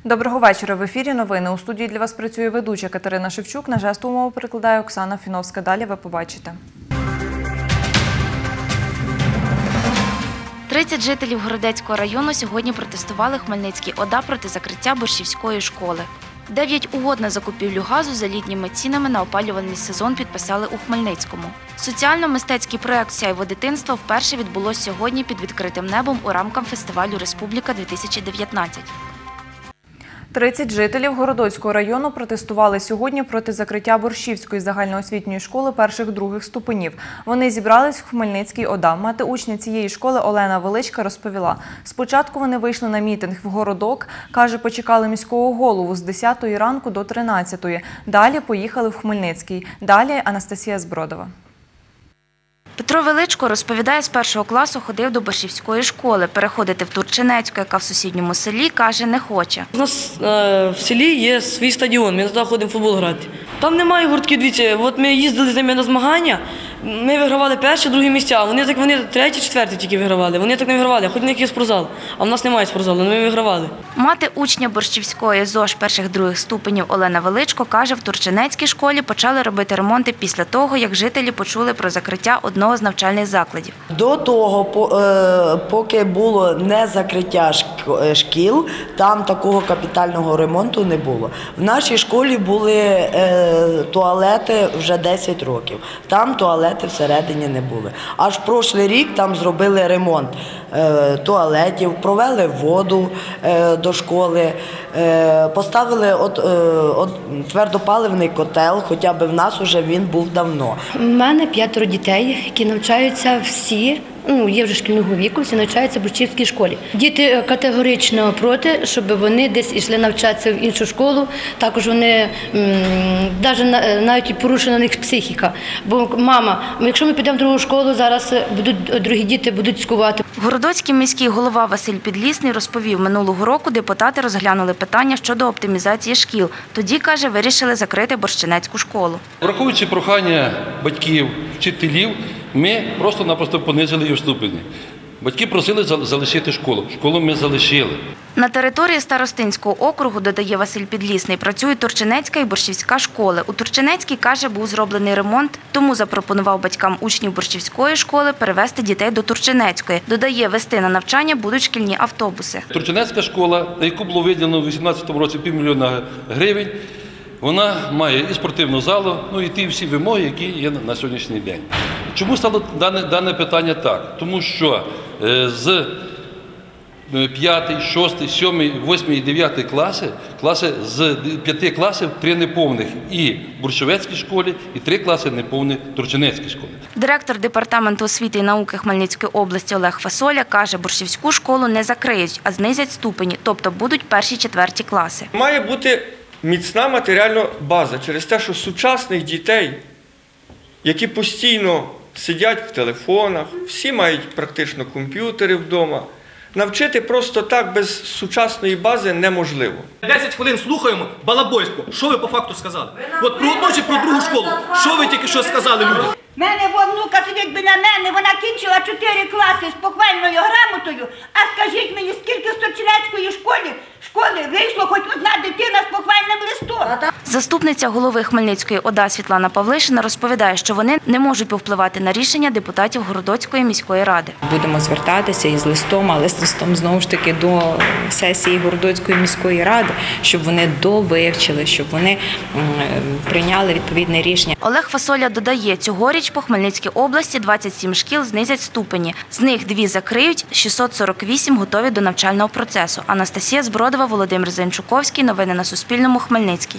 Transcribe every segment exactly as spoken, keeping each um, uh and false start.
Доброго вечора. В ефірі новини. У студії для вас працює ведуча Катерина Шевчук. На жестову мову перекладає Оксана Фіновська. Далі ви побачите. тридцять жителів Городецького району сьогодні протестували Хмельницькій ОДА проти закриття Борщівської школи. Дев'ять угод на закупівлю газу за літніми цінами на опалювальний сезон підписали у Хмельницькому. Соціально-мистецький проєкт «Сяйво дитинства» вперше відбулось сьогодні під відкритим небом у рамках фестивалю «Республіка-дві тисячі дев'ятнадцять». тридцять жителів Городоцького району протестували сьогодні проти закриття Борщівської загальноосвітньої школи перших-других ступенів. Вони зібрались в Хмельницькій ОДА. Мати учня цієї школи Олена Величка розповіла. Спочатку вони вийшли на мітинг в Городок. Каже, почекали міського голову з десятої ранку до тринадцятої. Далі поїхали в Хмельницький. Далі Анастасія Збродова. Петро Величко розповідає, з першого класу ходив до Борщівської школи. Переходити в Турчинецьку, яка в сусідньому селі, каже, не хоче. У нас е, в селі є свій стадіон, ми туди ходимо в футбол грати. Там немає гуртків, дивіться, от ми їздили з ними на змагання, ми вигравали перші, другі місця. Вони так вони треті, четверті тільки вигравали. Вони так не вигравали, хоч у них є спортзал, а в нас немає спортзалу, але ми вигравали. Мати учня Борщівської ЗОШ перших-других ступенів Олена Величко каже, в Турчинецькій школі почали робити ремонти після того, як жителі почули про закриття одного з навчальних закладів. До того, поки було не закриття шкіл, там такого капітального ремонту не було. В нашій школі були туалети вже десять років. Там туалети всередині не були. Аж прошлий рік там зробили ремонт туалетів, провели воду до школи, поставили от, от, твердопаливний котел, хоча б в нас вже він був давно. У мене п'ятеро дітей, які навчаються всі, ну, є вже шкільного віку, всі навчаються в Борщівській школі. Діти категорично проти, щоб вони десь йшли навчатися в іншу школу. Також вони, навіть, навіть порушена на них психіка. Бо мама, якщо ми підемо в другу школу, зараз будуть, другі діти будуть скувати. Городоцький міський голова Василь Підлісний розповів, минулого року депутати розглянули питання щодо оптимізації шкіл. Тоді, каже, вирішили закрити Борщинецьку школу. Враховуючи прохання батьків, вчителів, ми просто-напросто понизили її в ступені. Батьки просили залишити школу. Школу ми залишили. На території Старостинського округу, додає Василь Підлісний, працюють Турчинецька і Борщівська школи. У Турчинецькій, каже, був зроблений ремонт, тому запропонував батькам учнів Борщівської школи перевезти дітей до Турчинецької. Додає, вести на навчання будуть шкільні автобуси. Турчинецька школа, на яку було виділено у дві тисячі вісімнадцятому році півмільйона гривень, вона має і спортивну залу, ну і ті всі вимоги, які є на сьогоднішній день. Чому стало дане, дане питання так? Тому що е, з п'ятий, шостий, сьомий, восьмий і дев'ятий класи, класи з п'яти класів три неповних і в Борщівецькій школі, і три класи неповні в Турчинецькій школі. Директор департаменту освіти і науки Хмельницької області Олег Фасоля каже, Борщівську школу не закриють, а знизять ступені, тобто будуть перші-четверті класи. Має бути міцна матеріальна база через те, що сучасних дітей, які постійно сидять в телефонах, всі мають практично комп'ютери вдома, навчити просто так без сучасної бази неможливо. десять хвилин слухаємо балабойство. Що ви по факту сказали? От про одну чи про другу школу. Що ви тільки що сказали людям? У мене внука сидить біля мене, вона кінчила чотири класи з похвальною грамотою, а скажіть мені, скільки з Турчинецької школи, школи вийшло хоч одна дитина з похвальним листом? Заступниця голови Хмельницької ОДА Світлана Павлишина розповідає, що вони не можуть повпливати на рішення депутатів Городоцької міської ради. Будемо звертатися із листом, але з листом знову ж таки до сесії Городоцької міської ради, щоб вони довивчили, щоб вони прийняли відповідне рішення. Олег Фасоля додає, цьогоріч по Хмельницькій області двадцять сім шкіл знизять ступені. З них дві закриють, шістсот сорок вісім готові до навчального процесу. Анастасія Збродова, Володимир Зенчуковський. Новини на Суспільному. Хмельницький.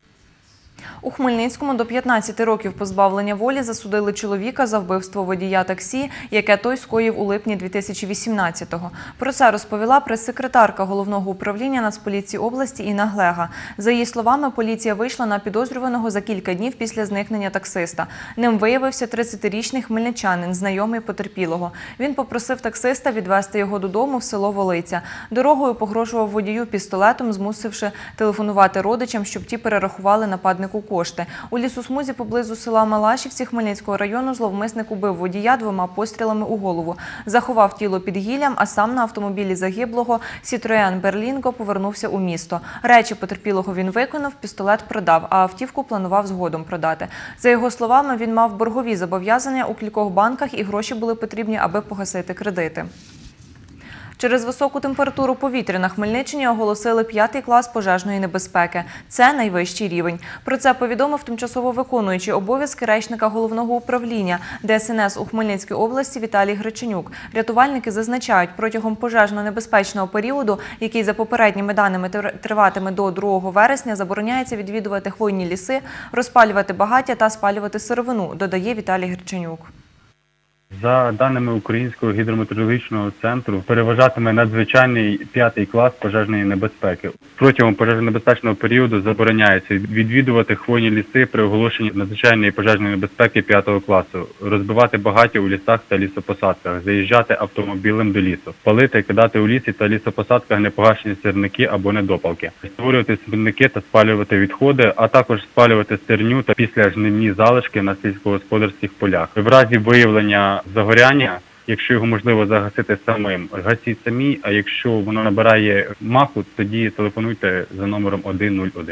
У Хмельницькому до п'ятнадцяти років позбавлення волі засудили чоловіка за вбивство водія таксі, яке той скоїв у липні дві тисячі вісімнадцятого. Про це розповіла прес-секретарка Головного управління Нацполіції області Інна Глега. За її словами, поліція вийшла на підозрюваного за кілька днів після зникнення таксиста. Ним виявився тридцятирічний хмельничанин, знайомий потерпілого. Він попросив таксиста відвезти його додому в село Волиця. Дорогою погрожував водію пістолетом, змусивши телефонувати родичам, щоб ті перерахували нападнику кошти. кошти. У лісосмузі поблизу села Малашівці Хмельницького району зловмисник убив водія двома пострілами у голову. Заховав тіло під гіллям, а сам на автомобілі загиблого Citroen Berlingo повернувся у місто. Речі потерпілого він виконав, пістолет продав, а автівку планував згодом продати. За його словами, він мав боргові зобов'язання у кількох банках і гроші були потрібні, аби погасити кредити. Через високу температуру повітря на Хмельниччині оголосили п'ятий клас пожежної небезпеки. Це найвищий рівень. Про це повідомив тимчасово виконуючий обов'язки речника головного управління Де Ес Ен Ес у Хмельницькій області Віталій Греченюк. Рятувальники зазначають, протягом пожежно-небезпечного періоду, який за попередніми даними триватиме до другого вересня, забороняється відвідувати хвойні ліси, розпалювати багаття та спалювати сировину, додає Віталій Греченюк. За даними Українського гідрометеорологічного центру, переважатиме надзвичайний п'ятий клас пожежної небезпеки. Протягом пожежонебезпечного періоду забороняється відвідувати хвойні ліси при оголошенні надзвичайної пожежної небезпеки п'ятого класу, розбивати багаття у лісах та лісопосадках, заїжджати автомобілем до лісу, палити, кидати у лісі та лісопосадках непогашені сірники або недопалки, створювати смітники та спалювати відходи, а також спалювати стерню та післяжнивні залишки на сільськогосподарських полях. В разі виявлення загоряння, якщо його можливо загасити самим, гасіть самі, а якщо воно набирає маху, тоді телефонуйте за номером один нуль один.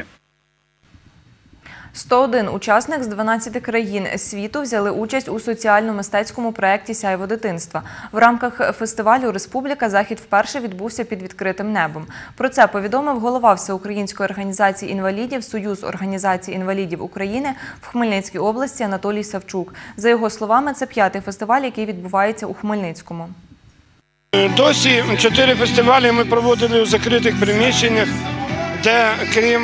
сто один учасник з дванадцяти країн світу взяли участь у соціально-мистецькому проєкті «Сяйво дитинства». В рамках фестивалю «Республіка» захід вперше відбувся під відкритим небом. Про це повідомив голова Всеукраїнської організації інвалідів «Союз організацій інвалідів України» в Хмельницькій області Анатолій Савчук. За його словами, це п'ятий фестиваль, який відбувається у Хмельницькому. Досі чотири фестивалі ми проводили у закритих приміщеннях, де крім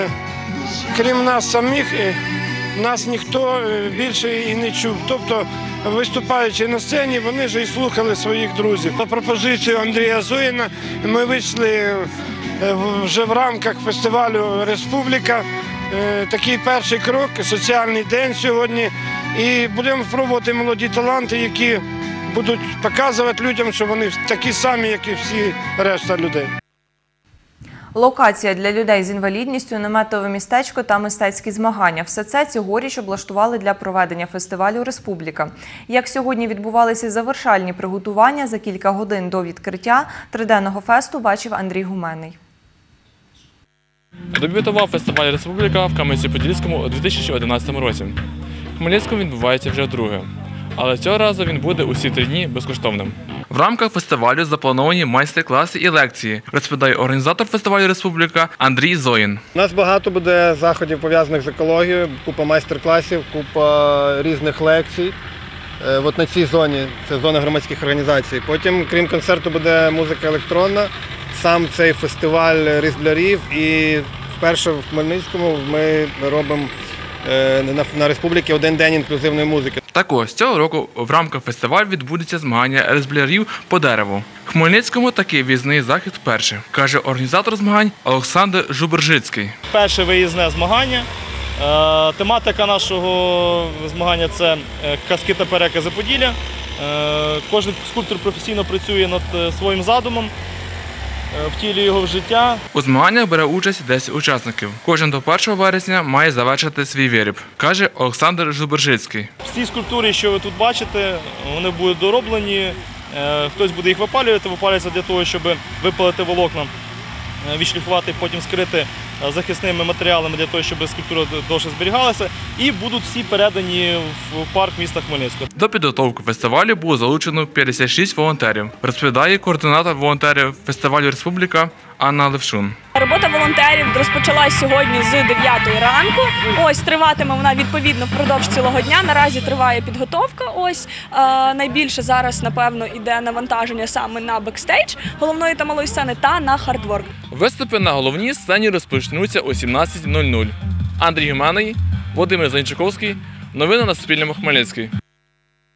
Крім нас самих, нас ніхто більше і не чув. Тобто, виступаючи на сцені, вони ж і слухали своїх друзів. По пропозицію Андрія Зоїна ми вийшли вже в рамках фестивалю «Республіка». Такий перший крок, соціальний день сьогодні. І будемо пробувати молоді таланти, які будуть показувати людям, що вони такі самі, як і всі решта людей. Локація для людей з інвалідністю, наметове містечко та мистецькі змагання – все це цьогоріч облаштували для проведення фестивалю «Республіка». Як сьогодні відбувалися завершальні приготування за кілька годин до відкриття триденного фесту, бачив Андрій Гуменний. Дебютував фестиваль «Республіка» в Кам'янці-Подільському у дві тисячі одинадцятому році. В Хмельницькому відбувається вже вдруге. Але цього разу він буде усі три дні безкоштовним. В рамках фестивалю заплановані майстер-класи і лекції, розповідає організатор фестивалю «Республіка» Андрій Зоїн. У нас багато буде заходів, пов'язаних з екологією, купа майстер-класів, купа різних лекцій. От на цій зоні, це зона громадських організацій. Потім, крім концерту, буде музика електронна, сам цей фестиваль різблярів. І вперше в Хмельницькому ми робимо на «Республіки» один день інклюзивної музики. Також цього року в рамках фестивалю відбудеться змагання різблярів по дереву. В Хмельницькому такий в'їзний захід вперше, каже організатор змагань Олександр Жубержицький. Перше виїзне змагання. Тематика нашого змагання – це казки та перекази Поділля. Кожен скульптор професійно працює над своїм задумом, втілює його в життя. У змаганнях бере участь десять учасників. Кожен до першого вересня має завершити свій виріб, каже Олександр Жубержицький. Всі скульптури, що ви тут бачите, вони будуть дороблені. Хтось буде їх випалювати, випалюється для того, щоб випалити волокна, відшліфувати, потім скрити захисними матеріалами для того, щоб скульптура довше зберігалася. І будуть всі передані в парк міста Хмельницького. До підготовки фестивалю було залучено п'ятдесят шість волонтерів, розповідає координатор волонтерів фестивалю «Республіка» Анна Левшун. Робота волонтерів розпочалась сьогодні з дев'ятої ранку. Ось триватиме вона відповідно впродовж цілого дня. Наразі триває підготовка. Ось е, найбільше зараз, напевно, іде навантаження саме на бекстейдж головної та малої сцени та на хардворк. Виступи на головній сцені розпочнуться о сімнадцятій нуль нуль. Андрій Гуменний, Володимир Занчаковський. Новини на Суспільному. Хмельницький.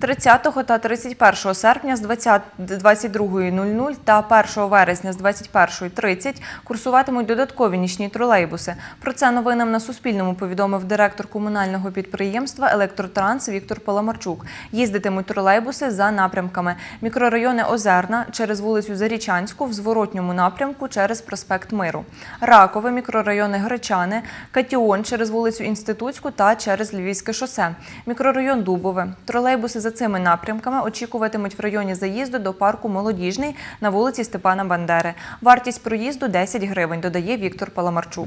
тридцятого та тридцять першого серпня з двадцять другої нуль нуль та першого вересня з двадцять першої тридцять курсуватимуть додаткові нічні тролейбуси. Про це новинам на Суспільному повідомив директор комунального підприємства «Електротранс» Віктор Паламарчук. Їздитимуть тролейбуси за напрямками: мікрорайони Озерна через вулицю Зарічанську, в зворотньому напрямку через проспект Миру, Ракове, мікрорайони Гречани, Катіон через вулицю Інститутську та через Львівське шосе, мікрорайон Дубове. Тролейбуси за цими напрямками очікуватимуть в районі заїзду до парку «Молодіжний» на вулиці Степана Бандери. Вартість проїзду – десять гривень, додає Віктор Паламарчук.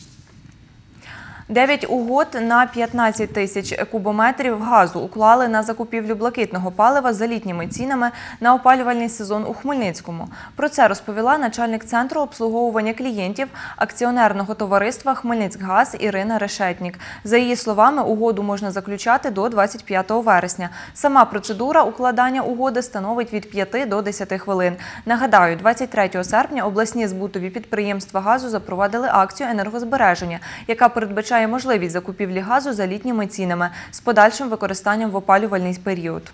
Дев'ять угод на п'ятнадцять тисяч кубометрів газу уклали на закупівлю блакитного палива за літніми цінами на опалювальний сезон у Хмельницькому. Про це розповіла начальник Центру обслуговування клієнтів акціонерного товариства «Хмельницькгаз» Ірина Решетнік. За її словами, угоду можна заключати до двадцять п'ятого вересня. Сама процедура укладання угоди становить від п'яти до десяти хвилин. Нагадаю, двадцять третього серпня обласні збутові підприємства газу запровадили акцію енергозбереження, яка передбачає можливість закупівлі газу за літніми цінами з подальшим використанням в опалювальний період.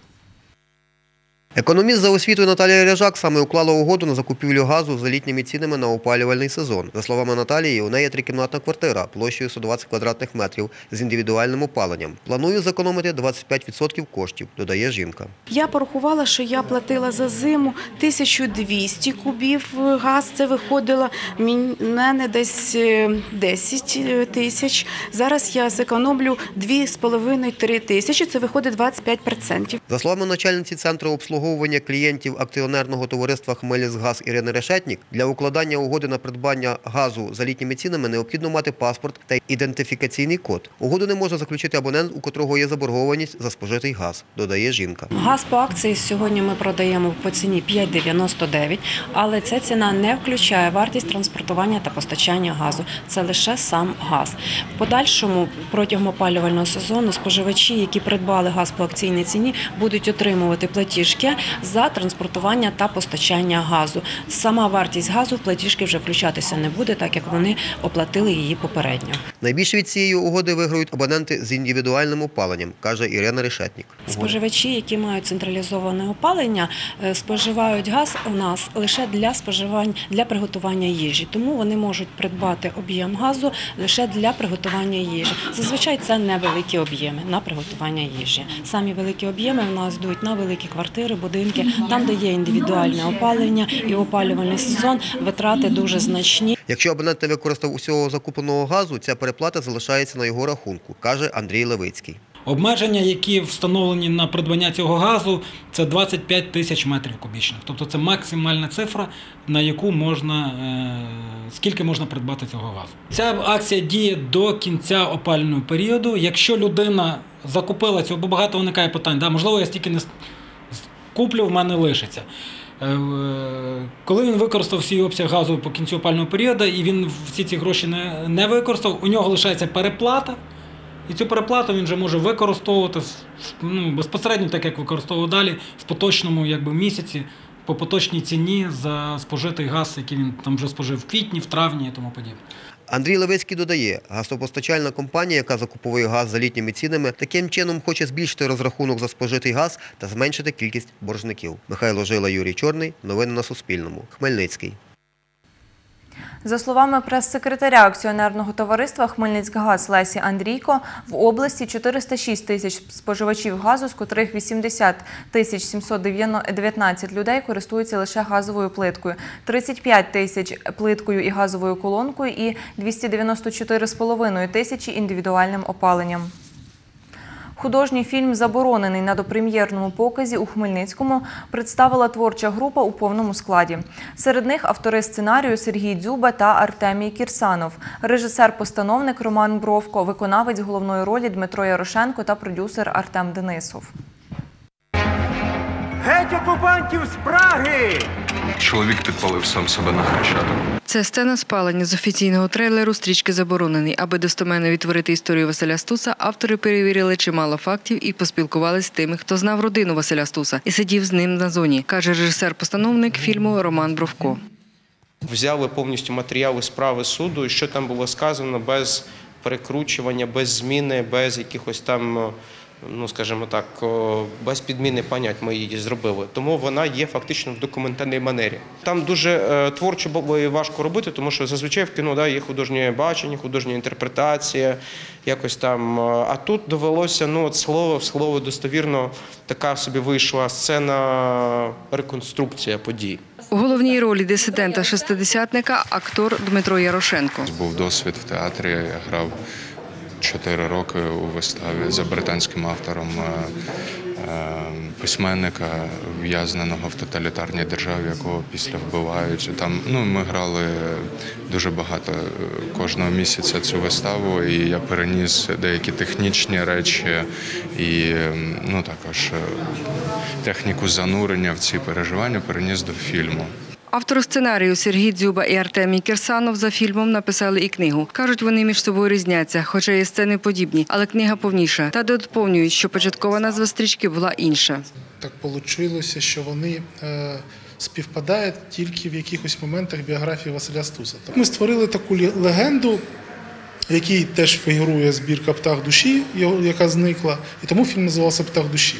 Економіст за освітою Наталія Ряжак саме уклала угоду на закупівлю газу за літніми цінами на опалювальний сезон. За словами Наталії, у неї трикімнатна квартира площею сто двадцять квадратних метрів з індивідуальним опаленням. Планує зекономити двадцять п'ять відсотків коштів, додає жінка. Я порахувала, що я платила за зиму тисячу двісті кубів газ, це виходило мене десь десять тисяч. Зараз я зекономлю дві з половиною - три тисячі, це виходить двадцять п'ять відсотків. За словами начальниці Центру обслуговування клієнтів акціонерного товариства «Хмельницькгаз» Ірини Решетнік, для укладання угоди на придбання газу за літніми цінами необхідно мати паспорт та ідентифікаційний код. Угоду не може заключити абонент, у котрого є заборгованість за спожитий газ, додає жінка. Газ по акції сьогодні ми продаємо по ціні п'ять дев'яносто дев'ять, але ця ціна не включає вартість транспортування та постачання газу. Це лише сам газ. В подальшому, протягом опалювального сезону, споживачі, які придбали газ по акційній ціні, будуть отримувати платіжки за транспортування та постачання газу. Сама вартість газу в платіжки вже включатися не буде, так як вони оплатили її попередньо. Найбільше від цієї угоди виграють абоненти з індивідуальним опаленням, каже Ірина Решетнік. Споживачі, які мають централізоване опалення, споживають газ у нас лише для споживання, для приготування їжі. Тому вони можуть придбати об'єм газу лише для приготування їжі. Зазвичай це невеликі об'єми на приготування їжі. Самі великі об'єми в нас йдуть на великі квартири, будинки, там, де є індивідуальне опалення і опалювальний сезон, витрати дуже значні. Якщо абонент не використав усього закупленого газу, ця переплата залишається на його рахунку, каже Андрій Левицький. Обмеження, які встановлені на придбання цього газу, це двадцять п'ять тисяч метрів кубічних. Тобто це максимальна цифра, на яку можна, скільки можна придбати цього газу. Ця акція діє до кінця опалювального періоду. Якщо людина закупила цього, бо багато виникає питань, да, можливо, я стільки не куплю, в мене лишиться. Коли він використав свій обсяг газу по кінцю опалювального періоду і він всі ці гроші не, не використав, у нього лишається переплата. І цю переплату він вже може використовувати ну, безпосередньо, так як використовував далі, в поточному якби, місяці, по поточній ціні за спожитий газ, який він там вже спожив в квітні, в травні і тому подібне. Андрій Левицький додає, газопостачальна компанія, яка закуповує газ за літніми цінами, таким чином хоче збільшити розрахунок за спожитий газ та зменшити кількість боржників. Михайло Жила, Юрій Чорний. Новини на Суспільному. Хмельницький. За словами прес-секретаря акціонерного товариства «Хмельницькгаз» Лесі Андрійко, в області чотириста шість тисяч споживачів газу, з котрих вісімдесят тисяч сімсот дев'ятнадцять людей користуються лише газовою плиткою, тридцять п'ять тисяч плиткою і газовою колонкою і двісті дев'яносто чотири з половиною тисячі індивідуальним опаленням. Художній фільм «Заборонений» на допрем'єрному показі у Хмельницькому представила творча група у повному складі. Серед них автори сценарію Сергій Дзюба та Артемій Кірсанов, режисер-постановник Роман Бровко, виконавець головної ролі Дмитро Ярошенко та продюсер Артем Денисов. Геть окупантів з Праги! Чоловік підпалив сам себе на Хрещатику. Це сцена спалення з офіційного трейлеру стрічки «Заборонений». Аби достеменно відтворити історію Василя Стуса, автори перевірили чимало фактів і поспілкувалися з тими, хто знав родину Василя Стуса і сидів з ним на зоні, каже режисер-постановник фільму Роман Бровко. Взяли повністю матеріали справи суду, і що там було сказано без перекручування, без зміни, без якихось там ну, скажімо так, о, без підміни понять ми її зробили. Тому вона є фактично в документальній манері. Там дуже е, творчо було і важко робити, тому що зазвичай в кіно, да, є художнє бачення, художня інтерпретація, якось там. А тут довелося, ну, от слово в слово достовірно така собі вийшла сцена, реконструкція подій. У головній ролі дисидента-шестидесятника актор Дмитро Ярошенко. Був досвід в театрі, я грав чотири роки у виставі за британським автором письменника, в'язненого в тоталітарній державі, якого після вбивають. Там, ну, ми грали дуже багато кожного місяця цю виставу, і я переніс деякі технічні речі і, ну, також техніку занурення в ці переживання переніс до фільму. Автори сценарію Сергій Дзюба і Артемій Кірсанов за фільмом написали і книгу. Кажуть, вони між собою різняться, хоча є сцени подібні, але книга повніша. Та доповнюють, що початкова назва стрічки була інша. Так вийшло, що вони е, співпадають тільки в якихось моментах біографії Василя Стуса. Ми створили таку легенду, в якій теж фігурує збірка «Птах душі», яка зникла, і тому фільм називався «Птах душі».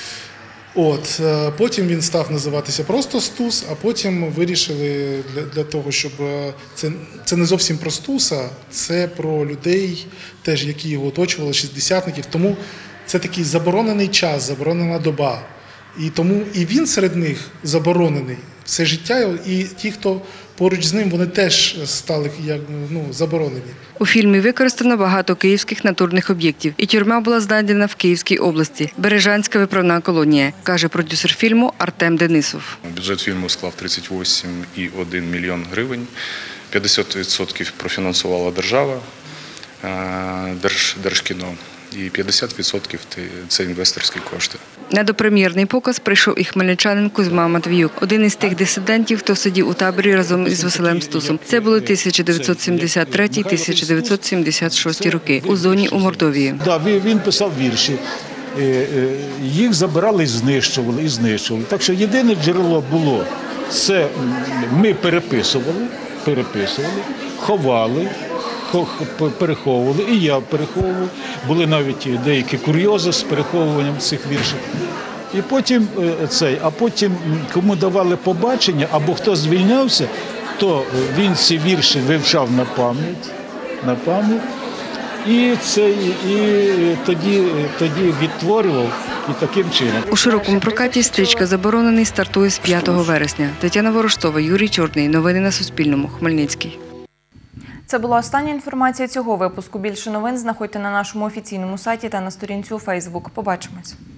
От, потім він став називатися просто Стус, а потім вирішили для, для того, щоб це, це не зовсім про Стуса, це про людей, теж, які його оточували, шістдесятників. Тому це такий заборонений час, заборонена доба. І тому і він серед них заборонений все життя, і ті, хто поруч з ним, вони теж стали як, ну, заборонені. У фільмі використано багато київських натурних об'єктів, і тюрма була знайдена в Київській області. Бережанська виправна колонія, каже продюсер фільму Артем Денисов. Бюджет фільму склав тридцять вісім цілих один мільйон гривень. п'ятдесят відсотків профінансувала держава, Держ, Держкіно, і п'ятдесят відсотків – це інвесторські кошти. На допрем'єрний показ прийшов і хмельничанин Кузьма Матвіюк, один із тих дисидентів, хто сидів у таборі разом із Василем Стусом. Це були тисяча дев'ятсот сімдесят третій - тисяча дев'ятсот сімдесят шостий роки у зоні у Мордовії. Да, він писав вірші. Їх забирали і знищували, і знищували. Так що єдине джерело було – це ми переписували, переписували, ховали, переховували, і я переховував. Були навіть деякі курйози з переховуванням цих віршів. І потім цей, а потім кому давали побачення, або хто звільнявся, то він ці вірші вивчав на пам'ять, на пам'ять. І це і тоді, тоді відтворював і таким чином. У широкому прокаті стрічка «Заборонений» стартує з п'ятого вересня. Тетяна Ворожцова, Юрій Чорний. Новини на Суспільному. Хмельницький. Це була остання інформація цього випуску. Більше новин знаходьте на нашому офіційному сайті та на сторінці у Фейсбук. Побачимось.